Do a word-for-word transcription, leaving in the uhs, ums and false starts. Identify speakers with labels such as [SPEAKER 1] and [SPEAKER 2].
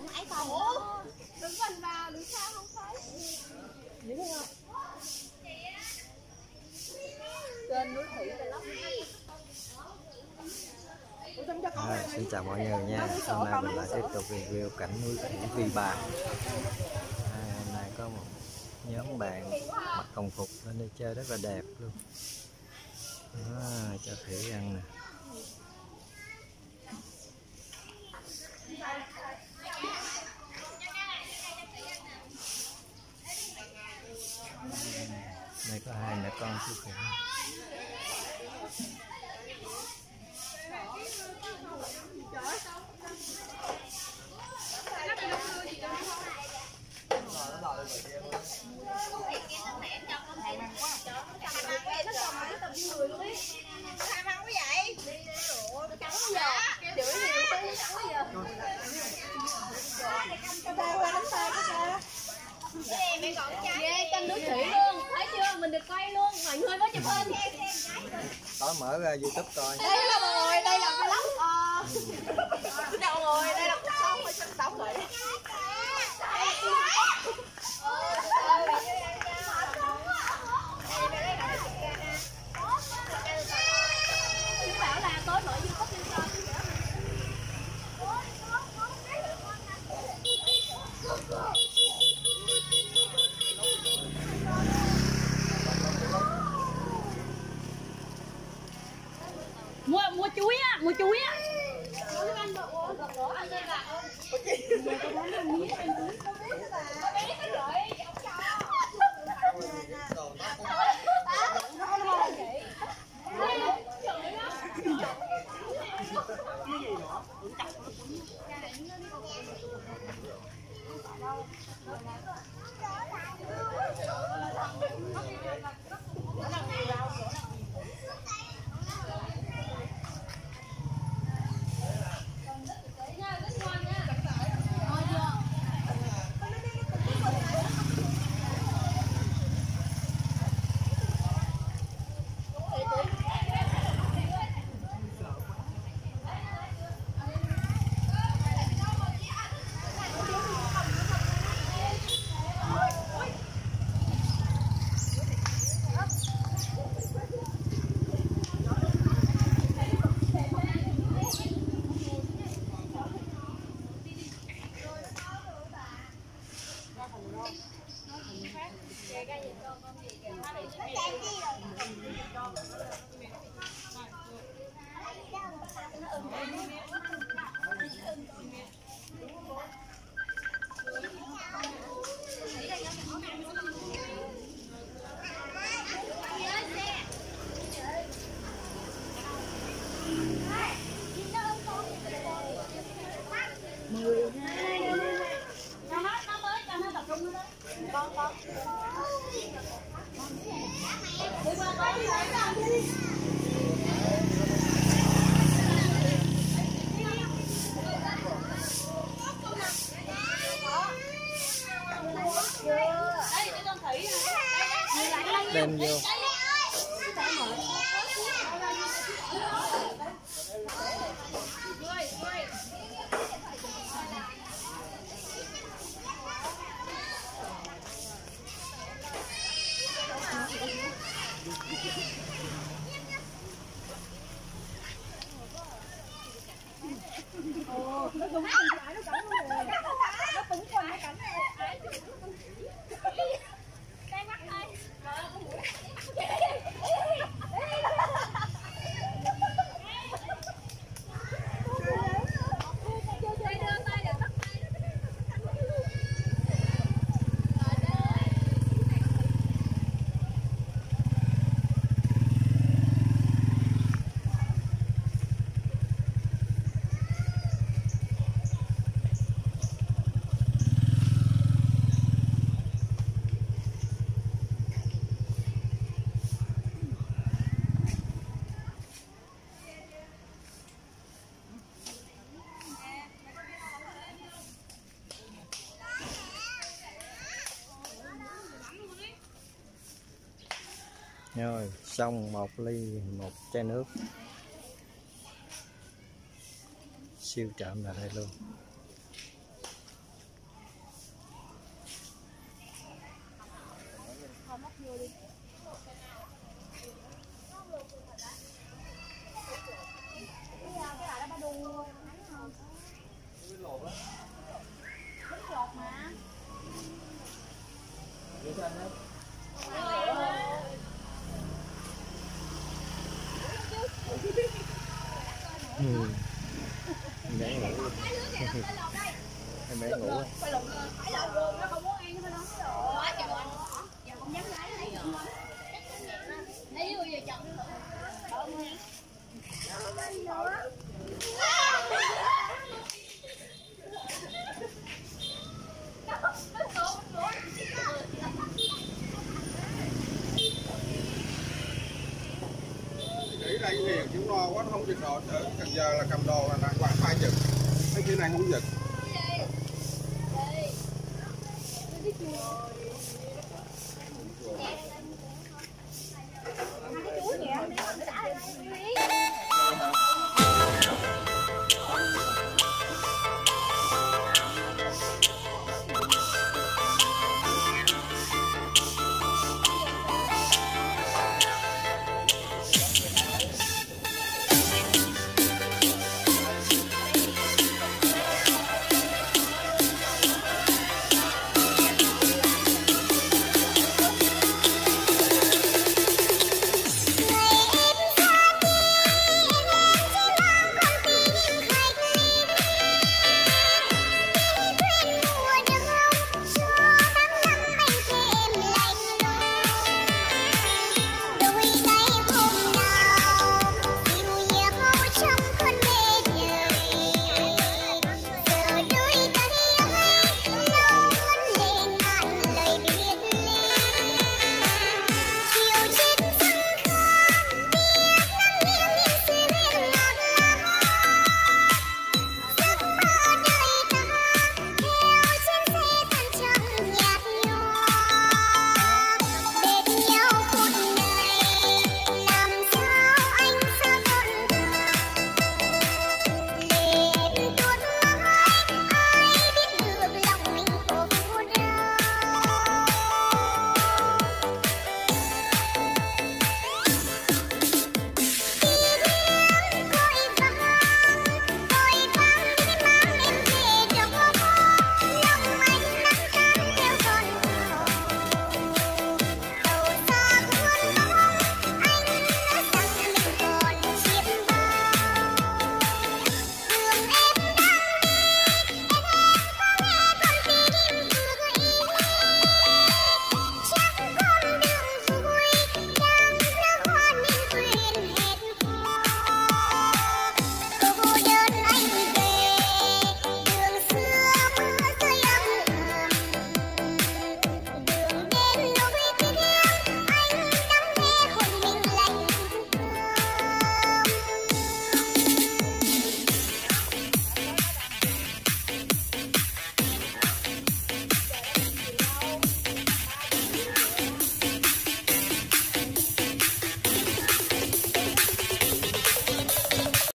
[SPEAKER 1] ấy còn nữa. Đứng gần vào, đứng xa không thấy. Dễ thương không? Trên núi Thủy là lắm.
[SPEAKER 2] À, xin chào mọi người nha. Hôm nay mình lại tiếp tục review cảnh núi Thủy Vi Ba. À, hôm nay có một nhóm bạn mặc đồng phục lên đây chơi rất là đẹp luôn. À, cho Thủy ăn nè. Đây có hai mẹ con chú Thủy.
[SPEAKER 1] Kênh núi Thủy luôn, thấy chưa? Mình được quay luôn, mọi người có chụp hình.
[SPEAKER 2] Tối mở ra YouTube coi.
[SPEAKER 1] Đây là mọi người, đây là vlog. Ờ. Xin chào mọi người, đây là cuộc sống ở sinh sống Thủy. Chú bảo là tối mở YouTube trên kênh. mua mua chuối á, mua chuối á.
[SPEAKER 2] Đem vô.
[SPEAKER 1] Ồ, nó đúng cái nó cắn luôn rồi. Nó túng quần nó cắn này. Đây mắt thôi.
[SPEAKER 2] Rồi, xong một ly, một chai nước. Siêu chậm là đây luôn. Ừ. Em bé ngủ. Em bé ngủ.
[SPEAKER 3] Nghĩ đây hiền chịu no quá, nó không giật đồ. Ở Cần Giờ là cầm đồ là quạt phải giật. Mấy kia này không giật.
[SPEAKER 1] Cái